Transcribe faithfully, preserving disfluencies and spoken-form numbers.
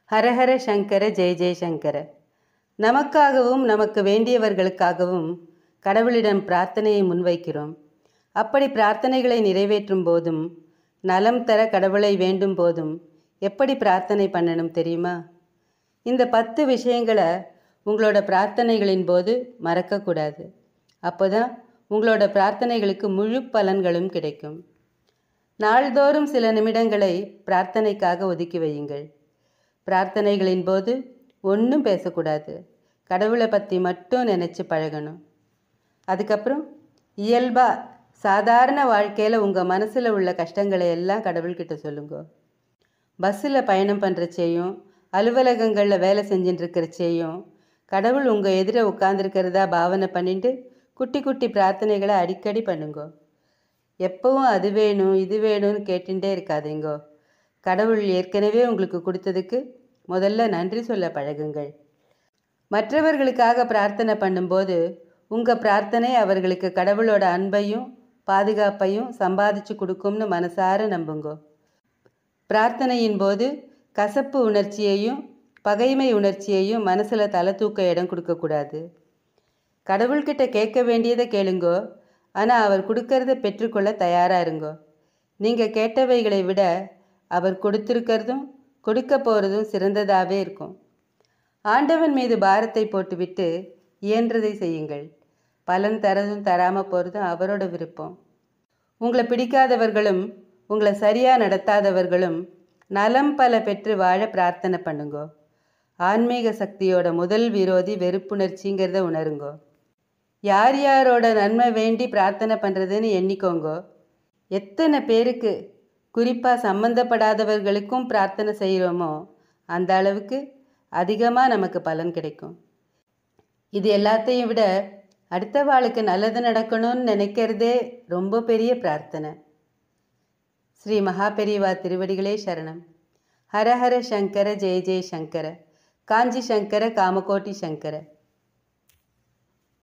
ஹரஹர சங்கர ஜெய ஜெயசங்கர. நமக்காகவும் நமக்கு வேண்டியவர்களுக்காகவும் கடவுளிடம் பிரார்த்தனையை முன்வைக்கிறோம். அப்படி பிரார்த்தனைகளை நிறைவேற்றும் போதும், நலம் தர கடவுளை வேண்டும் போதும் எப்படி பிரார்த்தனை பண்ணணும் தெரியுமா? இந்த பத்து விஷயங்களை உங்களோட பிரார்த்தனைகளின் போது மறக்கக்கூடாது. அப்போ தான் உங்களோட பிரார்த்தனைகளுக்கு முழு பலன்களும் கிடைக்கும். நாள்தோறும் சில நிமிடங்களை பிரார்த்தனைக்காக ஒதுக்கி வையுங்கள். பிரார்த்தனைகளின் போது ஒன்றும் பேசக்கூடாது. கடவுளை பற்றி மட்டும் நினச்சி பழகணும். அதுக்கப்புறம் இயல்பாக சாதாரண வாழ்க்கையில் உங்கள் மனசில் உள்ள கஷ்டங்களை எல்லாம் கடவுள்கிட்ட சொல்லுங்க. பஸ்ஸில் பயணம் பண்ணுறச்சேயும், அலுவலகங்களில் வேலை செஞ்சுட்டுருக்கிறச்சேயும் கடவுள் உங்கள் எதிர உட்காந்துருக்கிறதா பாவனை பண்ணிட்டு குட்டி குட்டி பிரார்த்தனைகளை அடிக்கடி பண்ணுங்க. எப்பவும் அது வேணும் இது வேணும்னு கேட்டுட்டே இருக்காதீங்கோ. கடவுள் ஏற்கனவே உங்களுக்கு கொடுத்ததுக்கு முதல்ல நன்றி சொல்ல பழகுங்கள். மற்றவர்களுக்காக பிரார்த்தனை பண்ணும்போது உங்கள் பிரார்த்தனை அவர்களுக்கு கடவுளோட அன்பையும் பாதுகாப்பையும் சம்பாதிச்சு கொடுக்கும்னு மனசார நம்புங்கோ. பிரார்த்தனையின் போது கசப்பு உணர்ச்சியையும் பகைமை உணர்ச்சியையும் மனசில் தலை தூக்க இடம் கொடுக்கக்கூடாது. கடவுள்கிட்ட கேட்க வேண்டியதை கேளுங்கோ, ஆனால் அவர் கொடுக்கறத பெற்றுக்கொள்ள தயாராக இருங்கோ. நீங்கள் கேட்டவைகளை விட அவர் கொடுத்துருக்கிறதும் கொடுக்க போகிறதும் சிறந்ததாகவே இருக்கும். ஆண்டவன் மீது பாரத்தை போட்டுவிட்டு இயன்றதை செய்யுங்கள். பலன் தரதும் தராமல் போகிறதும் அவரோட விருப்பம். உங்களை பிடிக்காதவர்களும் உங்களை சரியாக நடத்தாதவர்களும் நலம் பல பெற்று வாழ பிரார்த்தனை பண்ணுங்கோ. ஆன்மீக சக்தியோட முதல் விரோதி வெறுப்புணர்ச்சிங்கிறத உணருங்கோ. யார் யாரோட நன்மை வேண்டி பிரார்த்தனை பண்ணுறதுன்னு எண்ணிக்கோங்கோ. எத்தனை பேருக்கு, குறிப்பாக சம்மந்தப்படாதவர்களுக்கும் பிரார்த்தனை செய்கிறோமோ அந்த அளவுக்கு அதிகமாக நமக்கு பலன் கிடைக்கும். இது எல்லாத்தையும் விட அடுத்த வாளுக்கு நல்லது நடக்கணும்னு நினைக்கிறதே ரொம்ப பெரிய பிரார்த்தனை. ஸ்ரீ மகாபெரிவா திருவடிகளே சரணம். ஹரஹர சங்கர ஜெய ஜெய சங்கர. காஞ்சி சங்கர காமகோட்டி சங்கர.